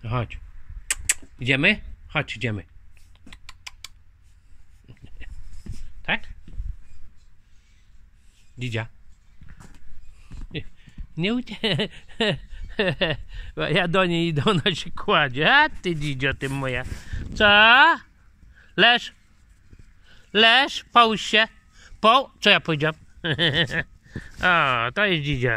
Chodź. Idziemy? Chodź, idziemy. Tak? Dzidzia. Nie uciekaj. Ja do niej idę, ona się kładzie. A ty, dzidzio, ty moja. Co? Leż. Leż, połóż się. Co ja powiedziałem? O, to jest dzidzia.